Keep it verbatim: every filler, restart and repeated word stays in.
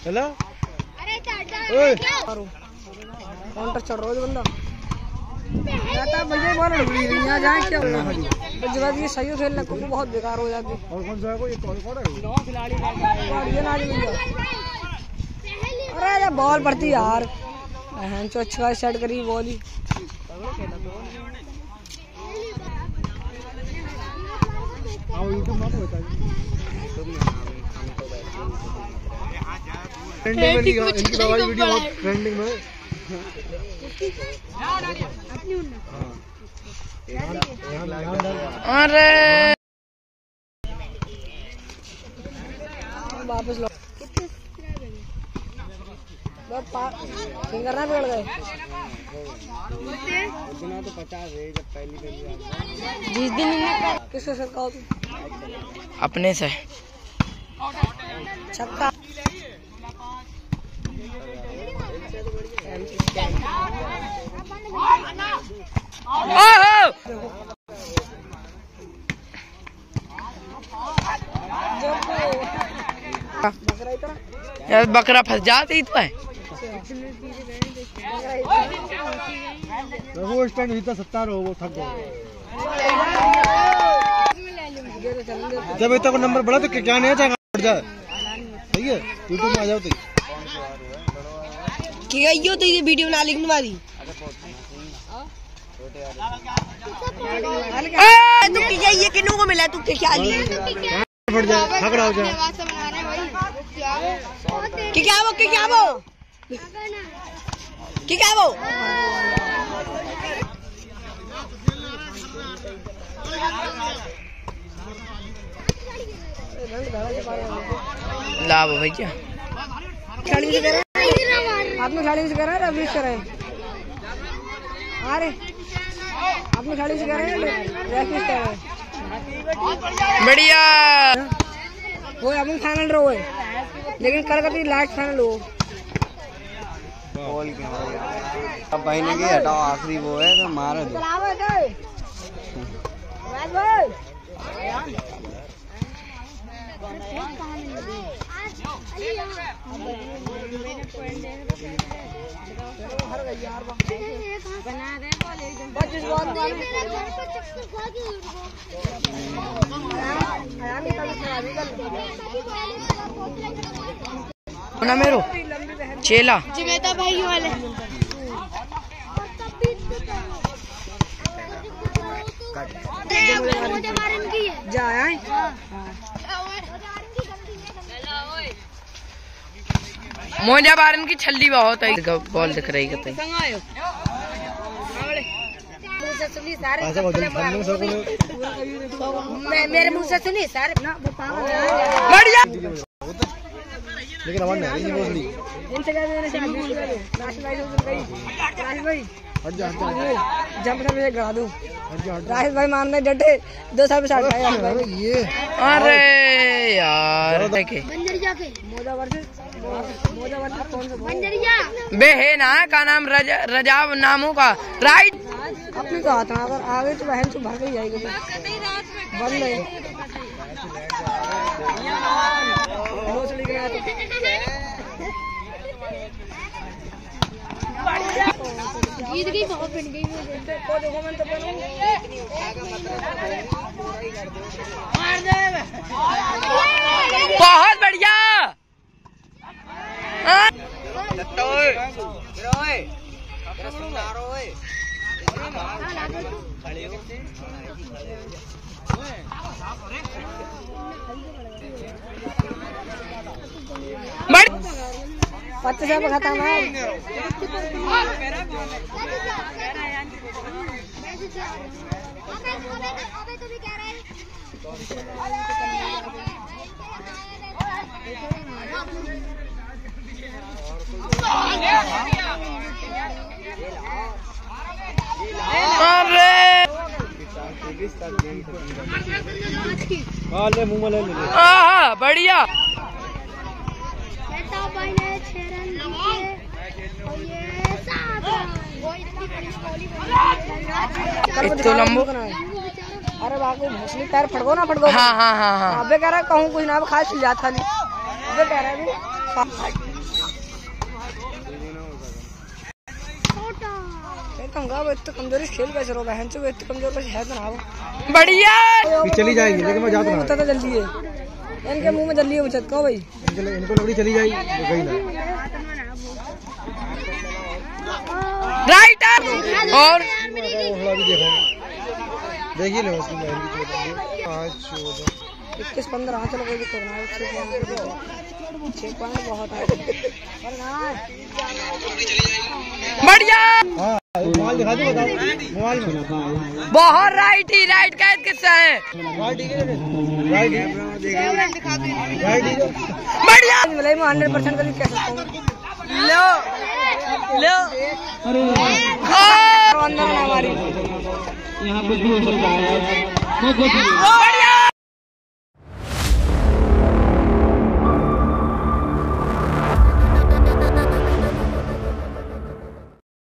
चला काउंटर चढ़ रहा है बंदा भैया बोल यहाँ जाए क्या जब ये सही खेलना को बहुत बेकार हो जाती। और कौन सा है कोई कौन कौन है अरे बॉल पड़ती यार तो अच्छा सेट करी बॉल ही ट्रेंडिंग में इनकी वाली वीडियो बहुत ट्रेंडिंग में अरे वापस लो फिंगर ना बिगड़ गए इतना तो पचास है जब पहली पहली जिस दिन किससे सरकाओ तू अपने से छक्का यार बकरा फंस जाती तो है वो स्टैंड इतना सत्तर हो वो थक गए जब इतना को नंबर बढ़ा तो क्या नहीं है बढ़ जाए सही है यूट्यूब में आ जाओ तो क्या यो तो ये वीडियो बना लिखने वाली तू क्या ये किन्नू को मिला तू क्या लिए बढ़ जाए झगड़ा हो जाए कि क्या वो कि क्या वो कि क्या वो लाभ भैया खिलाड़ी से कर आपने खिलाड़ी से कर रहे हैं अभी कर रहे हैं अरे आपने खिलाड़ी से कर रहे हैं रेफरी कर रहे हैं बढ़िया वो अपन फाइनल रो है लेकिन कर करती लास्ट फाइनल हो बॉल क्या अब भाई ने की हटाओ आखिरी वो है तो मार दो ना मेरो चेला जिवेता भाई वाले जा मोजा बारन की छल्ली बहुत है बॉल दिख रही है मेरे मुंह से सुनी सर बढ़िया लेकिन आवाज नहीं है बोली इनसे क्या मेरे से राशिद भाई से गई राशिद भाई हट जा हट जा जंप कर मुझे गिरा दूं हट जा राशिद भाई मान में डटे दो साल पे साथ आया अरे ये अरे यार के बंजरिया के मोजा वर्सेस मोजा वर्सेस कौन सा बंजरिया बे है ना का नाम रजा रजाव नामों का राइट अपने तो आता अगर आगे तो बहन से भर के जाएगी बंद है जीत गई बहुत पिट गई को देखो मैं तो बहुत बढ़िया पच्चीस रुपये खत्म है ले मुंह में ले ले हाँ बढ़िया इतना लंबो अरे बाबू भोसली पैर फटको ना फटको हाँ हाँ हाँ हाँ अबे कह रहा कहूँ कुछ ना खास जाता नहीं अबे कह रहा है कहूँगा वो इतने कमजोरी से खेल कैसे रो बहन से, वो इतने कमजोर कैसे है तो ना वो बढ़िया चली जाएगी लेकिन मैं जाता होता तो जल्दी है इनके मुंह में जल्दी है मुझे कहो भाई इनको लकड़ी चली जाएगी गई ना राइट और देखिए लो उसकी बहन की पाँच चौदह इक्कीस पंद्रह हाँ चलो कोई दिक्कत ना छह पॉइंट बहुत है बढ़िया हाँ मोबाइल दिखा दो बताओ मोबाइल में बहुत राइट ही राइट का किस्सा है राइट ठीक है राइट राइट बढ़िया मैं हंड्रेड परसेंट कभी कह सकता हूँ लो लो अंदर हमारी बढ़िया